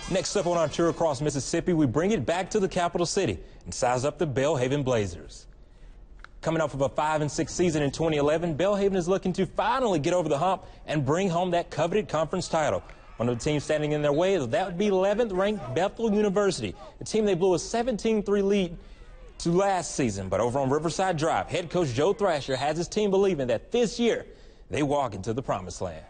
Next up on our tour across Mississippi, we bring it back to the capital city and size up the Belhaven Blazers. Coming off of a 5-6 season in 2011, Belhaven is looking to finally get over the hump and bring home that coveted conference title. One of the teams standing in their way, that would be 11th ranked Bethel University, a team they blew a 17-3 lead to last season. But over on Riverside Drive, head coach Joe Thrasher has his team believing that this year they walk into the promised land.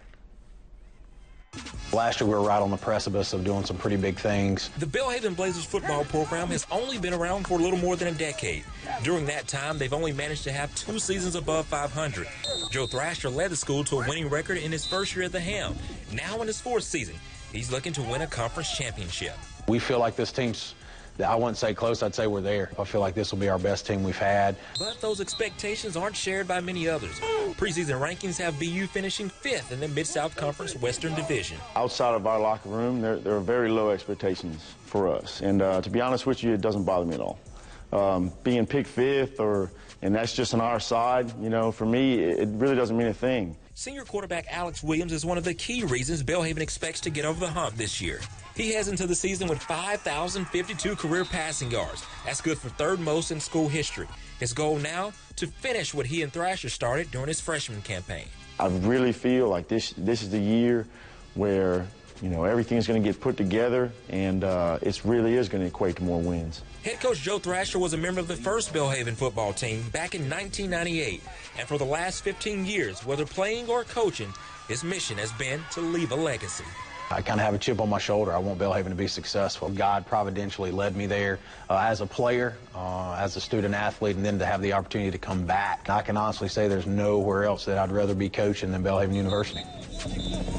Last year we were right on the precipice of doing some pretty big things. The Belhaven Blazers football program has only been around for a little more than a decade. During that time, they've only managed to have 2 seasons above 500. Joe Thrasher led the school to a winning record in his first year at the helm. Now in his 4th season, he's looking to win a conference championship. We feel like this team's, I wouldn't say close, I'd say we're there. I feel like this will be our best team we've had. But those expectations aren't shared by many others. Preseason rankings have BU finishing 5th in the Mid-South Conference Western Division. Outside of our locker room, there are very low expectations for us. And to be honest with you, it doesn't bother me at all. Being picked 5th, and that's just on our side, you know, for me, it really doesn't mean a thing. Senior quarterback Alex Williams is one of the key reasons Belhaven expects to get over the hump this year. He heads into the season with 5,052 career passing yards. That's good for 3rd most in school history. His goal now, to finish what he and Thrasher started during his freshman campaign. I really feel like this is the year where, you know, everything's going to get put together, and it really is going to equate to more wins. Head coach Joe Thrasher was a member of the first Belhaven football team back in 1998. And for the last 15 years, whether playing or coaching, his mission has been to leave a legacy. I kind of have a chip on my shoulder. I want Belhaven to be successful. God providentially led me there as a player, as a student athlete, and then to have the opportunity to come back. I can honestly say there's nowhere else that I'd rather be coaching than Belhaven University.